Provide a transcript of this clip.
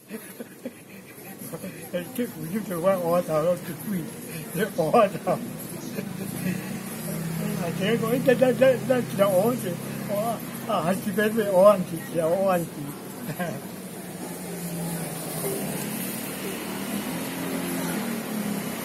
这有就我乌头都是鬼，这乌头。结果那一条乌是乌啊，还是别乌安是条乌安是。